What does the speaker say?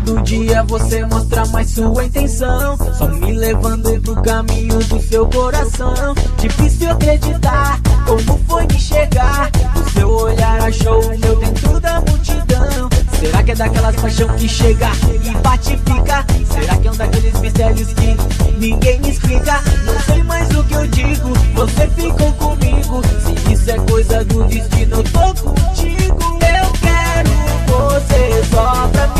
Todo dia você mostra mais sua intenção, só me levando pro caminho do seu coração. Difícil acreditar como foi me enxergar, o seu olhar achou o meu dentro da multidão. Será que é daquelas paixão que chega e bate e fica? Será que é um daqueles mistérios que ninguém me explica? Não sei mais o que eu digo, você ficou comigo. Se isso é coisa do destino, eu tô contigo. Eu quero você só pra mim.